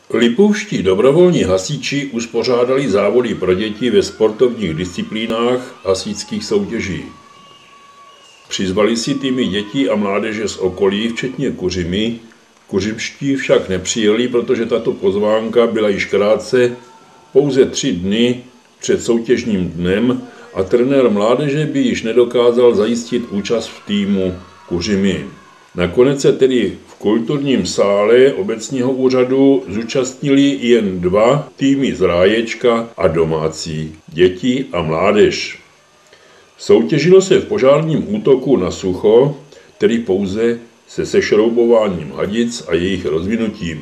Lipovští dobrovolní hasiči uspořádali závody pro děti ve sportovních disciplínách hasičských soutěží. Přizvali si týmy dětí a mládeže z okolí, včetně Kuřimy. Kuřimští však nepřijeli, protože tato pozvánka byla již krátce pouze 3 dny před soutěžním dnem a trenér mládeže by již nedokázal zajistit účast v týmu Kuřimy. Nakonec se tedy v kulturním sále obecního úřadu zúčastnili jen 2 týmy z Ráječka a domácí děti a mládež. Soutěžilo se v požárním útoku na sucho, tedy pouze se sešroubováním hadic a jejich rozvinutím.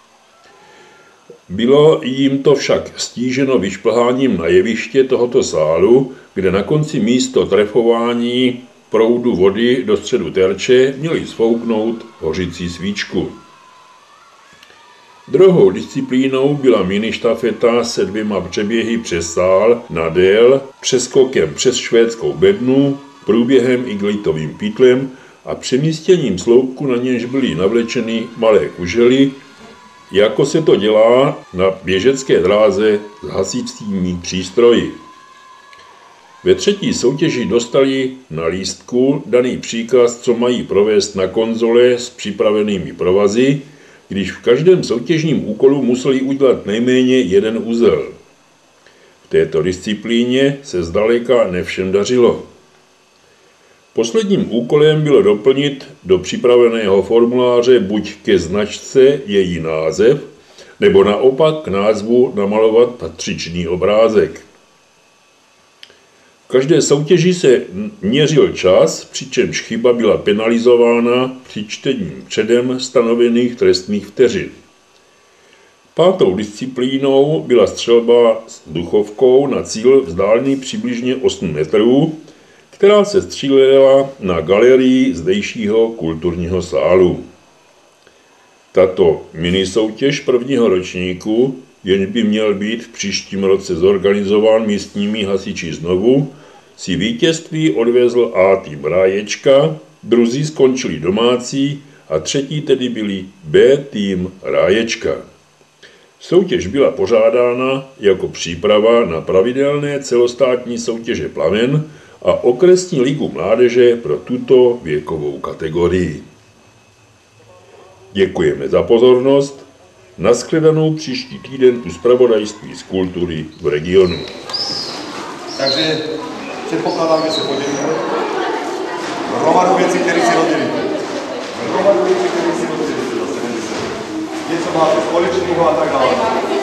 Bylo jim to však stíženo vyšplháním na jeviště tohoto sálu, kde na konci místo trefování proudu vody do středu terče měli sfouknout hořící svíčku. Druhou disciplínou byla miništafeta se 2 přeběhy přes sál na dél, přeskokem přes švédskou bednu, průběhem igelitovým pytlem a přemístěním sloupku, na něž byly navlečeny malé kužely, jako se to dělá na běžecké dráze s hasičskými přístroji. Ve 3. soutěži dostali na lístku daný příkaz, co mají provést na konzole s připravenými provazy, když v každém soutěžním úkolu museli udělat nejméně 1 uzel. V této disciplíně se zdaleka ne všem dařilo. Posledním úkolem bylo doplnit do připraveného formuláře buď ke značce její název, nebo naopak k názvu namalovat patřičný obrázek. V každé soutěži se měřil čas, přičemž chyba byla penalizována při čtení předem stanovených trestných vteřin. 5. disciplínou byla střelba s duchovkou na cíl vzdálený přibližně 8 metrů, která se střílela na galerii zdejšího kulturního sálu. Tato minisoutěž 1. ročníku, jenž by měl být v příštím roce zorganizován místními hasiči znovu, si vítězství odvezl A tým Ráječka, druzí skončili domácí a 3. tedy byli B tým Ráječka. Soutěž byla pořádána jako příprava na pravidelné celostátní soutěže Plamen a okresní ligu mládeže pro tuto věkovou kategorii. Děkujeme za pozornost. Nashledanou příští týden u zpravodajství z kultury v regionu. Takže předpokládám, že se podělíme. Hromadu věcí, které si rozdělíte. Něco máte společného a tak dále.